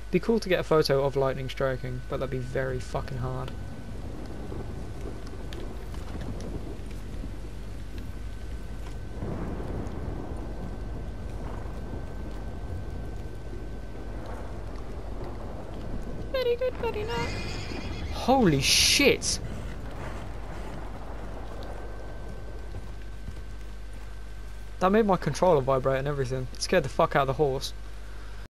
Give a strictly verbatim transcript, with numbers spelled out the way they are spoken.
Be cool to get a photo of lightning striking, but that'd be very fucking hard. Very good, very nice. Holy shit! That made my controller vibrate and everything. It scared the fuck out of the horse.